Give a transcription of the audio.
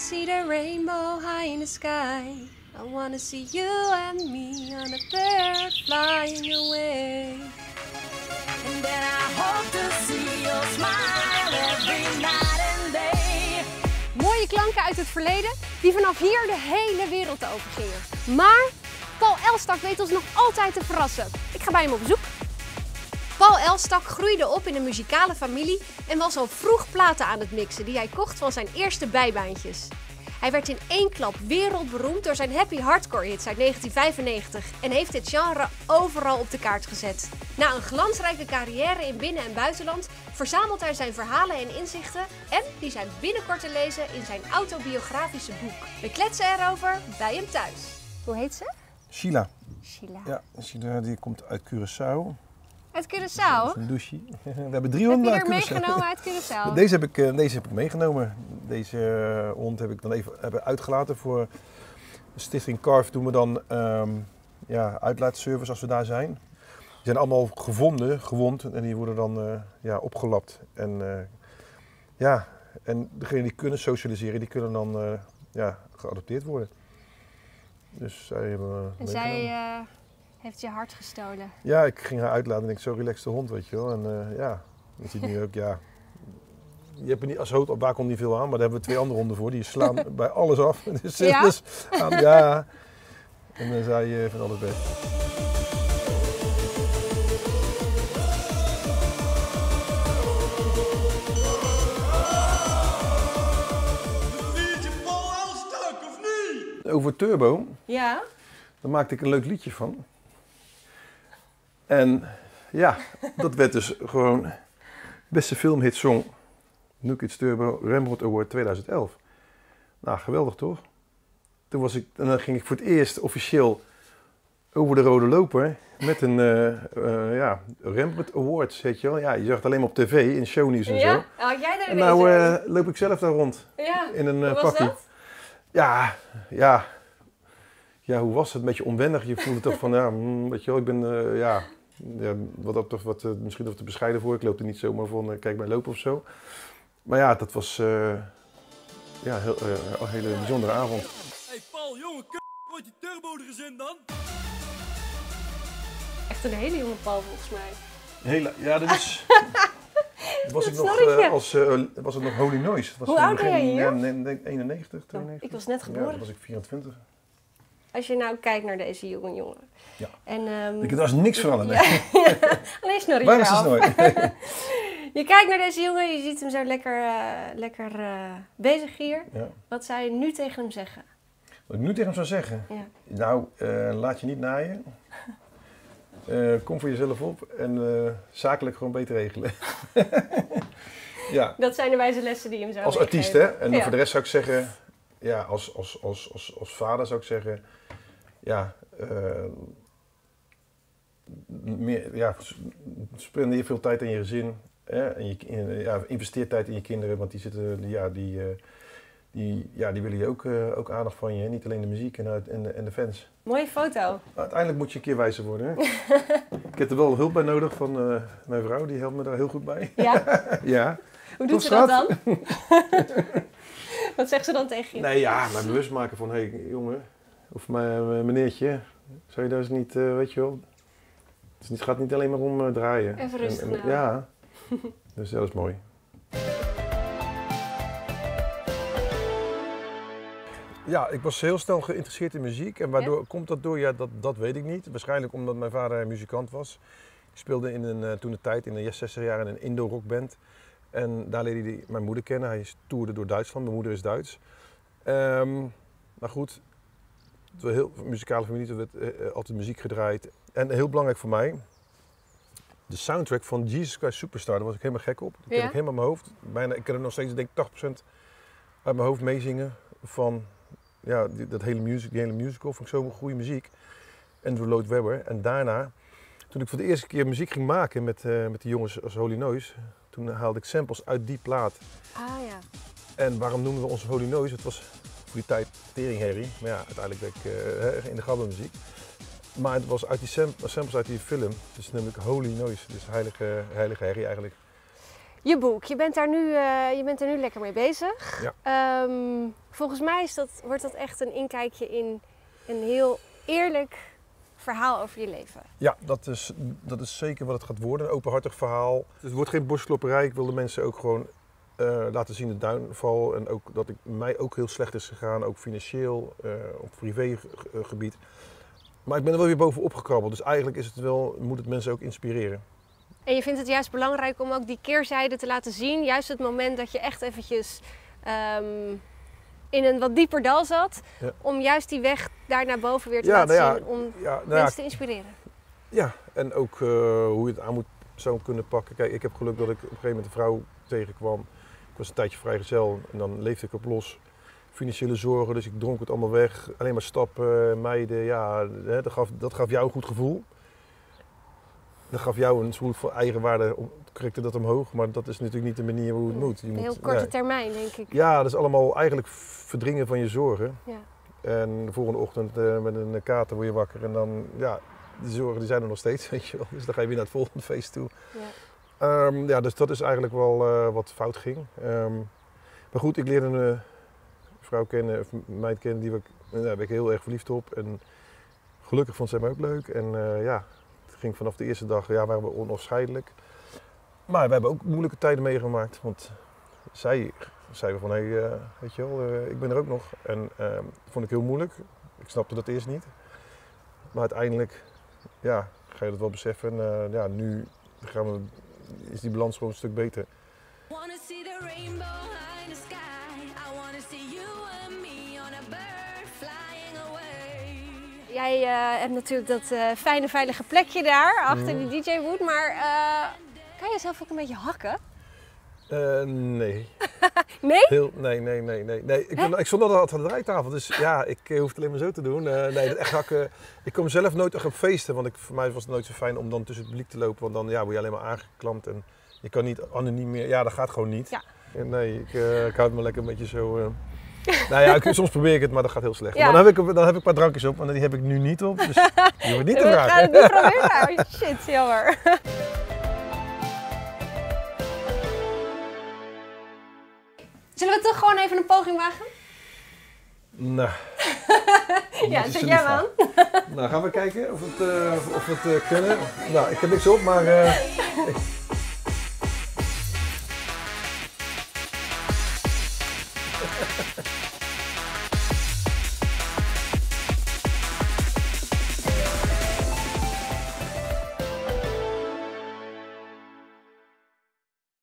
see the rainbow high in the sky. I wanna see you and me on a bird flying away. And then I hope to see your smile every night and day. Mooie klanken uit het verleden die vanaf hier de hele wereld overgingen. Maar Paul Elstak weet ons nog altijd te verrassen. Ik ga bij hem op bezoek. Paul Elstak groeide op in een muzikale familie en was al vroeg platen aan het mixen die hij kocht van zijn eerste bijbaantjes. Hij werd in één klap wereldberoemd door zijn happy hardcore hits uit 1995 en heeft dit genre overal op de kaart gezet. Na een glansrijke carrière in binnen- en buitenland verzamelt hij zijn verhalen en inzichten en die zijn binnenkort te lezen in zijn autobiografische boek. We kletsen erover bij hem thuis. Hoe heet ze? Sheila. Sheila. Ja, Sheila die komt uit Curaçao. Uit Curaçao? Een douche. We hebben 3 honden Heb je uit er Curaçao. meegenomen uit Curaçao? Deze heb ik meegenomen. Deze hond heb ik dan even uitgelaten voor de stichting Carve. Doen we dan uitlaatservice als we daar zijn. Die zijn allemaal gewond en die worden dan opgelapt. En degenen die kunnen socialiseren, die kunnen dan geadopteerd worden. Dus zij hebben En zij heeft je hart gestolen. Ja, ik ging haar uitlaten en ik zo relaxte hond, weet je wel. En je ziet nu ook, je hebt er niet, als hoofdopwaker niet veel aan, maar daar hebben we 2 andere honden voor. Die slaan bij alles af. Dus, Ja? Dus, en dan zei je van alles best. Over Turbo, Ja? daar maakte ik een leuk liedje van. En ja, dat werd dus gewoon beste filmhitsong New Kids Turbo Rembrandt Award 2011. Nou, geweldig toch? En dan ging ik voor het eerst officieel over de rode loper met een Rembrandt Awards, weet je wel. Ja, je zag het alleen maar op tv, in shownieuws en zo. Ja? Had jij daar En nou loop ik zelf daar rond ja. in een Hoe was pakje. dat? Ja, hoe was het? Een beetje onwennig. Je voelde toch van, weet je wel, ik ben, wat dat toch misschien wat te bescheiden voor. Ik loop er niet zomaar van, kijk mij lopen of zo. Maar ja, dat was een hele bijzondere avond. Hey Paul, jongen, wordt die turbo er eens in dan? Echt een hele jonge Paul volgens mij. Dat is... Was het nog Holy Noise? Het was Hoe oud ben jij hier? 91, 92. Ik was net geboren. Ja, dan was ik 24. Als je nou kijkt naar deze jonge jongen. Ja. En, Ik kan daar niks veranderen. alleen snorretje Waar is de eraf. snor? Je kijkt naar deze jongen, je ziet hem zo lekker bezig hier. Ja. Wat zou je nu tegen hem zeggen? Wat ik nu tegen hem zou zeggen? Ja. Nou, laat je niet naaien. Kom voor jezelf op en zakelijk gewoon beter regelen. Ja. Dat zijn de wijze lessen die je hem zou Als artiest, meegeven. hè? En Ja. voor de rest zou ik zeggen, ja, als vader zou ik zeggen, spendeer veel tijd aan je gezin. En investeer tijd in je kinderen, want die zitten, die willen je ook aandacht van je. Hè? Niet alleen de muziek en de fans. Mooie foto. Uiteindelijk moet je een keer wijzer worden. Hè? Ik heb er wel hulp bij nodig van mijn vrouw, die helpt me daar heel goed bij. Ja? Ja. Hoe doet Tot ze dat schat. dan? Wat zegt ze dan tegen je? Nee, ja, maar bewust maken van, hé jongen, of meneertje, zou je daar eens niet, weet je wel. Het gaat niet alleen maar om draaien. Even rustig nou. Ja, dus dat is mooi. Ja, ik was heel snel geïnteresseerd in muziek. En waardoor komt dat door? Ja, dat weet ik niet. Waarschijnlijk omdat mijn vader muzikant was. Ik speelde toen de tijd in de 60 jaar in een Indo-rockband. En daar leerde hij mijn moeder kennen. Hij toerde door Duitsland. Mijn moeder is Duits. Maar goed, het was een heel muzikale familie. Er werd altijd muziek gedraaid. En heel belangrijk voor mij, de soundtrack van Jesus Christ Superstar. Daar was ik helemaal gek op. Die ken ik helemaal in mijn hoofd. Ik kan er nog steeds, denk ik, 80% uit mijn hoofd meezingen van die hele musical. Vond ik zo'n goede muziek. Andrew Lloyd Webber. En daarna, toen ik voor de eerste keer muziek ging maken met die jongens als Holy Noise, toen haalde ik samples uit die plaat. Ah ja. En waarom noemen we ons Holy Noise? Het was voor die tijd teringherrie. Maar ja, uiteindelijk werd ik in de gabbermuziek. Maar het was uit die samples uit die film. Dus namelijk Holy Noise. Dus heilige herrie eigenlijk. Je boek, je bent er nu lekker mee bezig. Ja. Volgens mij wordt dat echt een inkijkje in een heel eerlijk verhaal over je leven. Ja, dat is zeker wat het gaat worden. Een openhartig verhaal. Het wordt geen borstklopperij. Ik wil de mensen ook gewoon laten zien de downval. En ook dat het mij ook heel slecht is gegaan. Ook financieel, op privégebied. Maar ik ben er wel weer bovenop gekrabbeld. Dus eigenlijk moet het mensen ook inspireren. En je vindt het juist belangrijk om ook die keerzijde te laten zien. Juist het moment dat je echt eventjes in een wat dieper dal zat. Ja. Om juist die weg daar naar boven weer te laten zien. Om mensen te inspireren. Ja, en ook hoe je het aan zou kunnen pakken. Kijk, ik heb geluk dat ik op een gegeven moment een vrouw tegenkwam. Ik was een tijdje vrijgezel en dan leefde ik op los. Financiële zorgen, dus ik dronk het allemaal weg. Alleen maar stappen, meiden. Ja, dat gaf jou een goed gevoel. Dat gaf jou een soort van eigenwaarde, krikte dat omhoog, maar dat is natuurlijk niet de manier hoe het moet. Een heel korte termijn, denk ik. Ja, dat is allemaal eigenlijk verdringen van je zorgen. Ja. En de volgende ochtend met een kater word je wakker en dan, ja, die zorgen die zijn er nog steeds, weet je wel. Dus dan ga je weer naar het volgende feest toe. Ja. Dus dat is eigenlijk wel wat fout ging. Maar goed, ik leerde een vrouw kennen, of een meid kennen, daar ben ik heel erg verliefd op. En gelukkig vond zij me ook leuk. En het ging vanaf de eerste dag, waren we onafscheidelijk. Maar we hebben ook moeilijke tijden meegemaakt. Want zij zei van, weet je wel, ik ben er ook nog. En dat vond ik heel moeilijk. Ik snapte dat eerst niet. Maar uiteindelijk, ga je dat wel beseffen. En nu is die balans gewoon een stuk beter. Jij hebt natuurlijk dat fijne, veilige plekje daar, achter die DJ-boot. Maar kan je zelf ook een beetje hakken? Nee. Nee? Nee. Ik stond altijd aan de draaitafel, dus ik hoef het alleen maar zo te doen. Echt hakken. Ik kom zelf nooit echt op feesten, want voor mij was het nooit zo fijn om dan tussen het publiek te lopen. Want dan word je alleen maar aangeklampt en je kan niet anoniem meer. Ja, dat gaat gewoon niet. Ja. Nee, ik houd me lekker een beetje zo... soms probeer ik het, maar dat gaat heel slecht. Ja. Dan heb ik een paar drankjes op, maar die heb ik nu niet op. Dus je hoeft niet te vragen. We gaan het niet proberen. Oh, shit, jammer. Zullen we toch gewoon even een poging wagen? Nou. Zet jij hem aan? Nou, gaan we kijken of we het kunnen. Nou, ik heb niks op, maar...